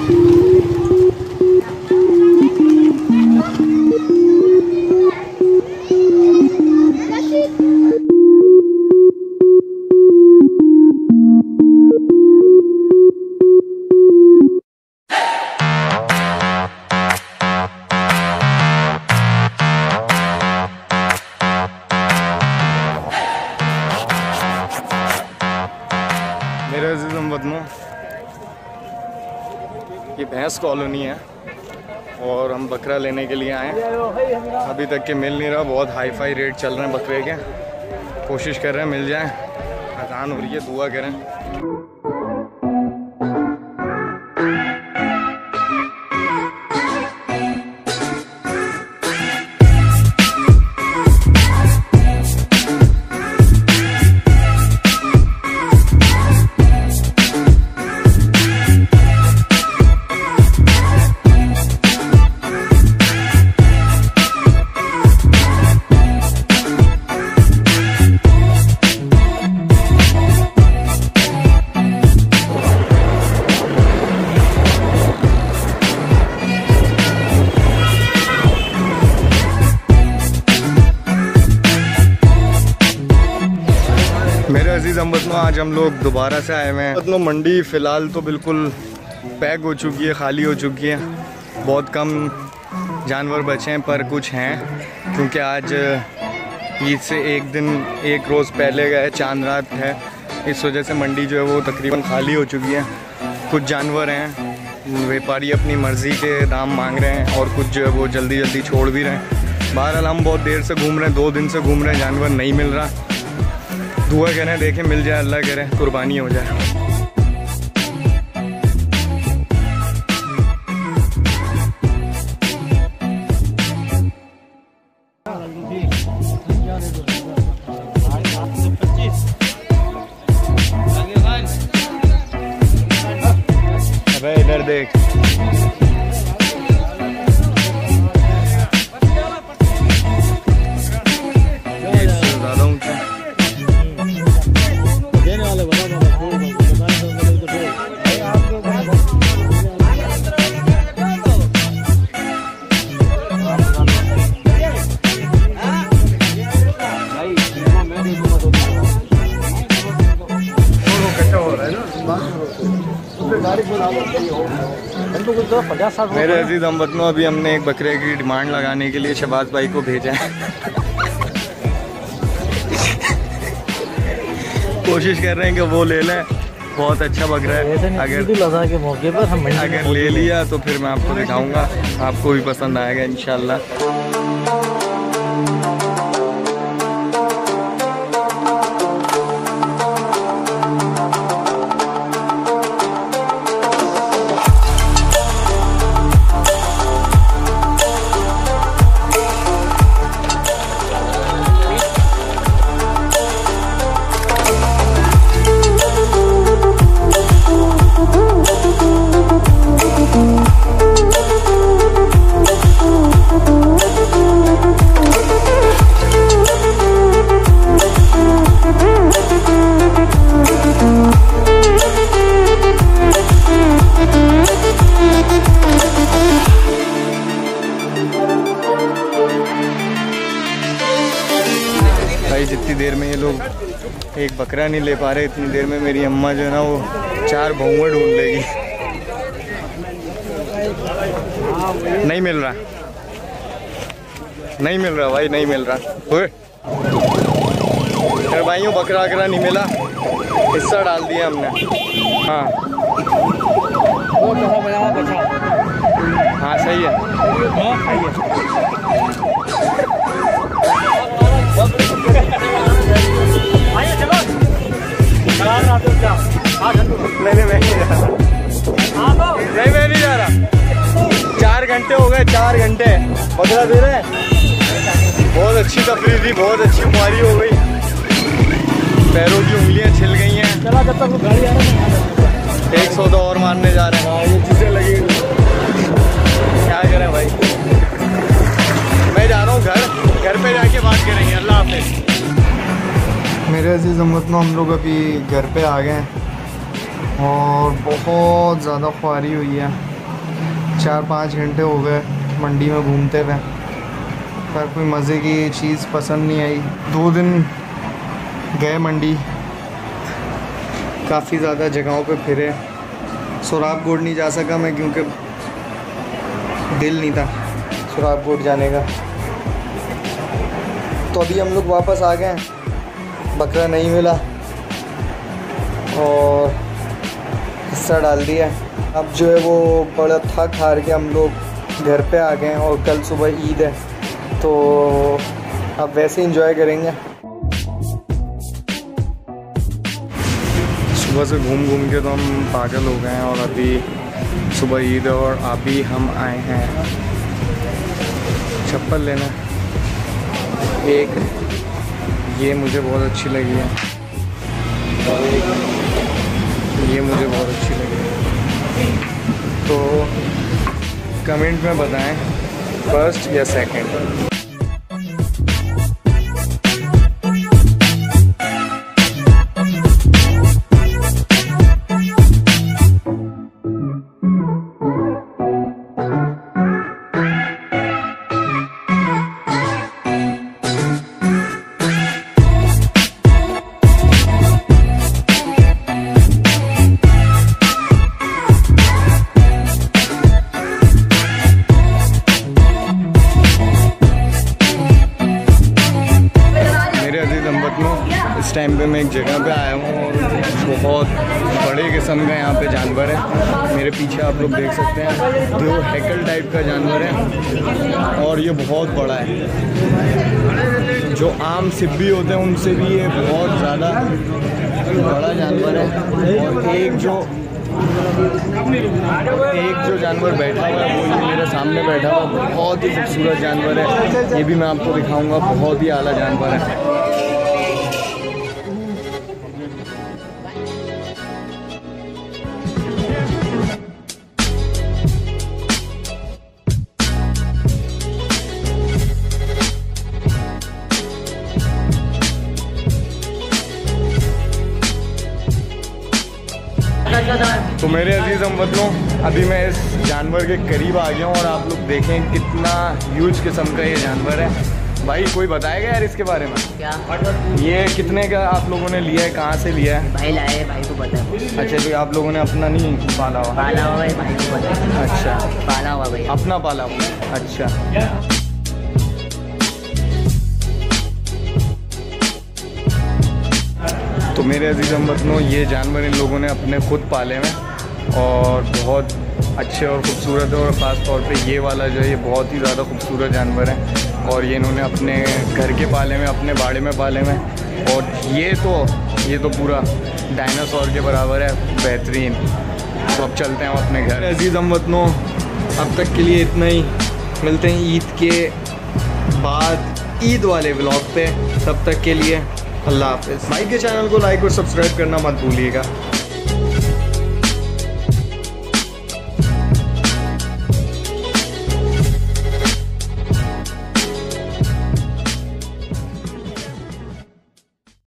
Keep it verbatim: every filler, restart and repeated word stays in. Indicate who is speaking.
Speaker 1: मेरे अज़ीज़ हमवतनों, ये भैंस कॉलोनी है और हम बकरा लेने के लिए आए हैं। अभी तक के मिल नहीं रहा, बहुत हाई फाई रेट चल रहे हैं बकरे के। कोशिश कर रहे हैं मिल जाए। अज़ान हो रही है, दुआ करें। मेरे अजीज़ हमवतनों, आज हम लोग दोबारा से आए हुए हैं। मतलब मंडी फ़िलहाल तो बिल्कुल पैक हो चुकी है, खाली हो चुकी है। बहुत कम जानवर बचे हैं, पर कुछ हैं क्योंकि आज ईद से एक दिन एक रोज़ पहले गए, चांद रात है, इस वजह से मंडी जो है वो तकरीबन खाली हो चुकी है। कुछ जानवर हैं, व्यापारी अपनी मर्ज़ी के दाम मांग रहे हैं और कुछ जो है वो जल्दी जल्दी छोड़ भी रहे हैं। बहरहाल हम बहुत देर से घूम रहे हैं, दो दिन से घूम रहे हैं, जानवर नहीं मिल रहा। दुआ करें, देखें मिल जाए, अल्लाह करे कुर्बानी हो जाए। अबे इधर देख, ज़्यादा ऊंचा मेरे अजीज़ हमवतनों, अभी हमने एक बकरे की डिमांड लगाने के लिए शहबाज भाई को भेजा है। कोशिश कर रहे हैं कि वो ले लें, बहुत अच्छा बकरा है। अगर
Speaker 2: के मौके पर हम
Speaker 1: अगर ले लिया तो फिर मैं आपको दिखाऊंगा, आपको भी पसंद आएगा इंशाल्लाह। भाई जितनी देर में ये लोग एक बकरा नहीं ले पा रहे, इतनी देर में मेरी अम्मा जो है ना वो चार भौंवे ढूंढ लेगी। नहीं मिल रहा, नहीं मिल रहा भाई, नहीं मिल रहा। अरे भाइयों, बकरा वकरा नहीं मिला, हिस्सा डाल दिया हमने। हाँ हाँ सही है, हाँ सही है। नहीं नहीं मैं नहीं जा रहा, नहीं मैं नहीं जा रहा। चार घंटे हो गए, चार घंटे बकरा दे रहे हैं। बहुत अच्छी तफरीह थी, बहुत अच्छी खुआरी हो गई, पैरों की उंगलियां छिल गई हैं। चला जब तक वो गाड़ी आ रहा है, एक सौदा और मारने जा रहे हैं। ये चीज़ें लगी, क्या करें भाई। मैं जा रहा हूँ घर, घर पे जाके बात करेंगे। अल्लाह हाफ़िज़। मेरे अज़ीज़ हमवतनों, हम लोग अभी घर पे आ गए हैं और बहुत ज़्यादा ख्वारी हुई है। चार पाँच घंटे हो गए मंडी में घूमते हुए, पर कोई मज़े की चीज़ पसंद नहीं आई। दो दिन गए मंडी, काफ़ी ज़्यादा जगहों पे फिरे। सुराब गोड नहीं जा सका मैं क्योंकि दिल नहीं था सुराब गोड जाने का। तो अभी हम लोग वापस आ गए, बकरा नहीं मिला और हिस्सा डाल दिया। अब जो है वो बड़ा थक हार के हम लोग घर पे आ गए और कल सुबह ईद है तो अब वैसे इंजॉय करेंगे। सुबह से घूम घूम के तो हम पागल हो गए हैं और अभी सुबह ईद है और अभी हम आए हैं चप्पल लेना। एक ये मुझे बहुत अच्छी लगी है और एक ये मुझे बहुत अच्छी लगी है, तो कमेंट में बताएं फर्स्ट या सेकंड। इस टाइम पे मैं एक जगह पे आया हूँ और बहुत बड़े किस्म का यहाँ पे जानवर है। मेरे पीछे आप लोग देख सकते हैं, दो हैकल टाइप का जानवर है और ये बहुत बड़ा है। जो आम सिब्बी होते हैं उनसे भी ये बहुत ज़्यादा बड़ा जानवर है। और एक जो एक जो जानवर बैठा हुआ है वो ये मेरे सामने बैठा हुआ, बहुत ही खूबसूरत जानवर है। ये भी मैं आपको दिखाऊंगा, बहुत ही आला जानवर है। तो मेरे अजीज़ हमवतनों, अभी मैं इस जानवर के करीब आ गया हूँ और आप लोग देखें कितना ह्यूज किस्म का ये जानवर है। भाई कोई बताएगा यार इसके बारे में? क्या ये कितने का आप लोगों ने लिया है, कहाँ से लिया है?
Speaker 2: भाई लाए, भाई को पता है।
Speaker 1: अच्छा, तो आप लोगों ने अपना नहीं पाला हुआ?
Speaker 2: पाला हुआ है, भाई को पता है।
Speaker 1: अच्छा,
Speaker 2: पाला हुआ भाई,
Speaker 1: अपना पाला हुआ। अच्छा, तो मेरे अजीज़ हमवतनों, ये जानवर इन लोगों ने अपने खुद पाले हैं और बहुत अच्छे और ख़ूबसूरत है। और ख़ास तौर पे ये वाला जो है ये बहुत ही ज़्यादा खूबसूरत जानवर है और ये इन्होंने अपने घर के पाले में, अपने बाड़े में पाले में। और ये तो ये तो पूरा डायनासोर के बराबर है, बेहतरीन। तो अब चलते हैं हम अपने घर। अजीज़ हमवतनों, अब तक के लिए इतना ही। मिलते हैं ईद के बाद ईद वाले व्लॉग पे, तब तक के लिए अल्लाह हाफ़िज़। भाई के चैनल को लाइक और सब्सक्राइब करना मत भूलिएगा।